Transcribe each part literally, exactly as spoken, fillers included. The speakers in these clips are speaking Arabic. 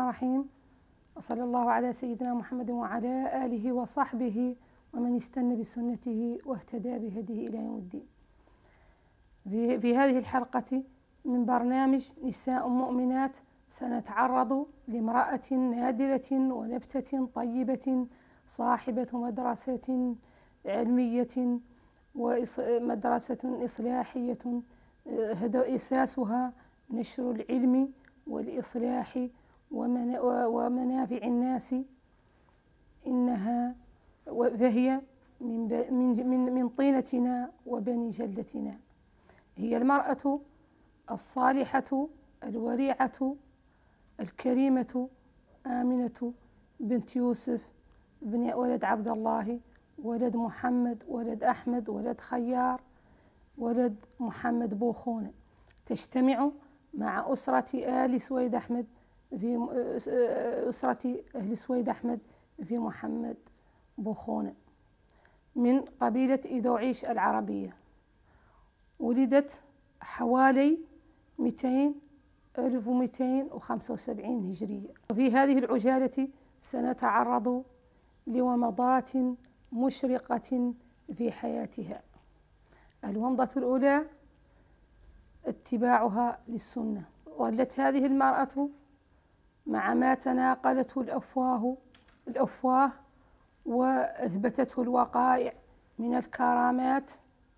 الرحيم، وصلى الله على سيدنا محمد وعلى آله وصحبه ومن استنى بسنته واهتدى بهديه إلى يوم الدين. في, في هذه الحلقة من برنامج نساء مؤمنات سنتعرض لامرأة نادرة ونبتة طيبة صاحبة مدرسة علمية ومدرسة إصلاحية أساسها نشر العلم والإصلاح ومنافع الناس. إنها فهي من من من طينتنا وبني جلدتنا. هي المرأة الصالحة الوريعة الكريمة آمنة بنت يوسف بن ولد عبد الله ولد محمد ولد أحمد ولد خيار ولد محمد بوخونة، تجتمع مع أسرة آل سويد أحمد في أسرة أهل سويد أحمد في محمد بوخونة من قبيلة إيدوعيش العربية. ولدت حوالي مئتين ألف ومئتين وخمسة وسبعين هجرية. وفي هذه العجالة سنتعرض لومضات مشرقة في حياتها. الومضة الأولى اتباعها للسنة. ظلت هذه المرأة مع ما تناقلته الأفواه الأفواه وأثبتته الوقائع من الكرامات،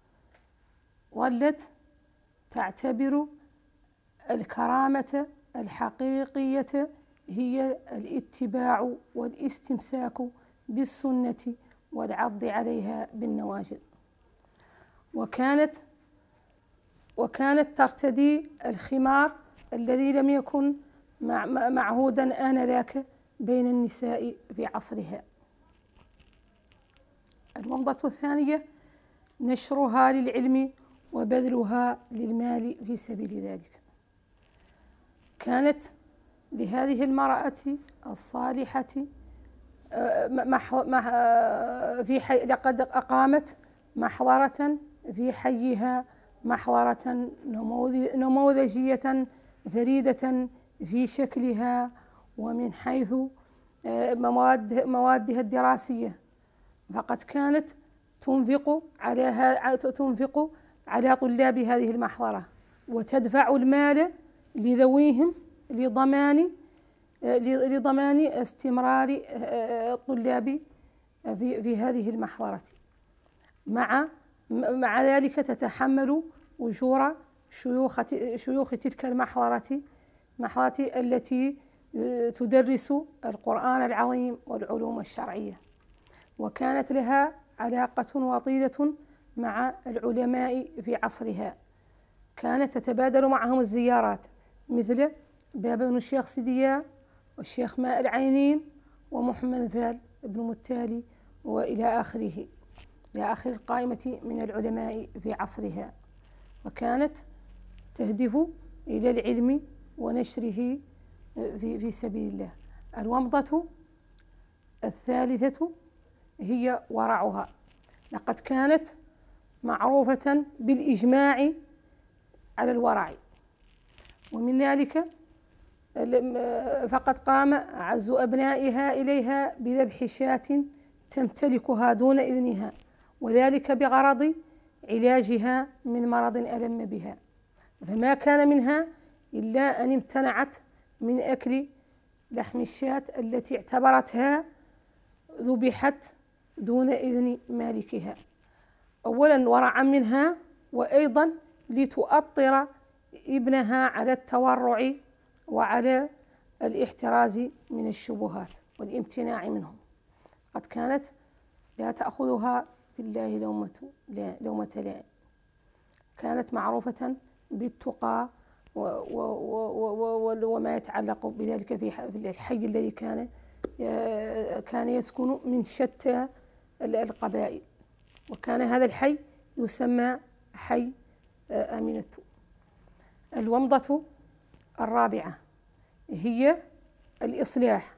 ظلت تعتبر الكرامة الحقيقية هي الاتباع والاستمساك بالسنة والعض عليها بالنواجذ. وكانت وكانت ترتدي الخمار الذي لم يكن معهودا آنذاك بين النساء في عصرها. الومضة الثانية نشرها للعلم وبذلها للمال في سبيل ذلك. كانت لهذه المرأة الصالحة في حي لقد أقامت محضرة في حيها، محضرة نموذجية فريدة في شكلها ومن حيث مواد موادها الدراسية، فقد كانت تنفق على تنفق على طلاب هذه المحضرة وتدفع المال لذويهم لضمان لضمان استمرار الطلاب في في هذه المحضرة. مع مع ذلك تتحمل أجور شيوخ شيوخ تلك المحضرة المحضرة التي تدرس القرآن العظيم والعلوم الشرعية. وكانت لها علاقة وطيدة مع العلماء في عصرها، كانت تتبادل معهم الزيارات مثل باب بن الشيخ سديا والشيخ ماء العينين ومحمد فال بن متالي وإلى آخره، إلى آخر القائمة من العلماء في عصرها. وكانت تهدف إلى العلم ونشره في في سبيل الله. الومضة الثالثة هي ورعها. لقد كانت معروفة بالإجماع على الورع، ومن ذلك فقد قام أعز أبنائها إليها بذبح شاة تمتلكها دون إذنها، وذلك بغرض علاجها من مرض ألم بها، فما كان منها إلا أن امتنعت من أكل لحم الشاة التي اعتبرتها ذبحت دون إذن مالكها، أولا ورعا منها، وأيضا لتؤطر ابنها على التورع وعلى الاحتراز من الشبهات والامتناع منهم. قد كانت لا تأخذها في الله لومة لومة لائم. كانت معروفة بالتقى وما يتعلق بذلك في الحي الذي كان كان يسكن من شتى القبائل، وكان هذا الحي يسمى حي آمنة. الومضة الرابعة هي الإصلاح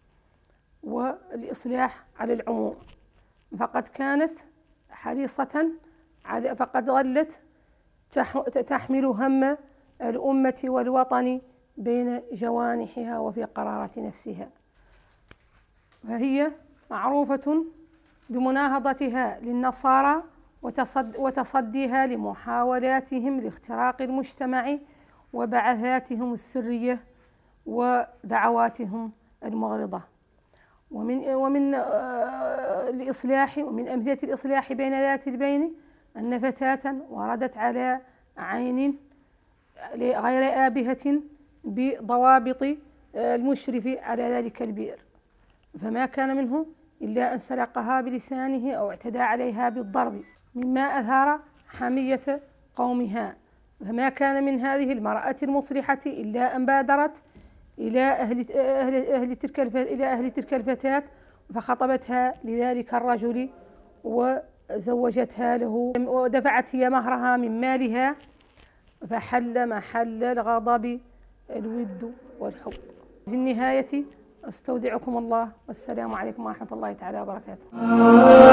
والإصلاح على العموم، فقد كانت حريصة على فقد ظلت تحمل هم الأمة والوطن بين جوانحها وفي قرارة نفسها، فهي معروفة بمناهضتها للنصارى وتصديها لمحاولاتهم لاختراق المجتمع وبعثاتهم السرية ودعواتهم المغرضة. ومن ومن الإصلاح ومن أمثلة الإصلاح بين ذات البين أن فتاة وردت على عين غير آبهة بضوابط المشرف على ذلك البئر، فما كان منه إلا أن سلقها بلسانه أو اعتدى عليها بالضرب، مما أثار حمية قومها، فما كان من هذه المرأة المصلحة إلا أن بادرت إلى أهل أهل أهل تلك إلى أهل تلك الفتاة فخطبتها لذلك الرجل وزوجتها له، ودفعت هي مهرها من مالها، فحل محل الغضب الود والحب. في النهاية أستودعكم الله، والسلام عليكم ورحمة الله تعالى وبركاته.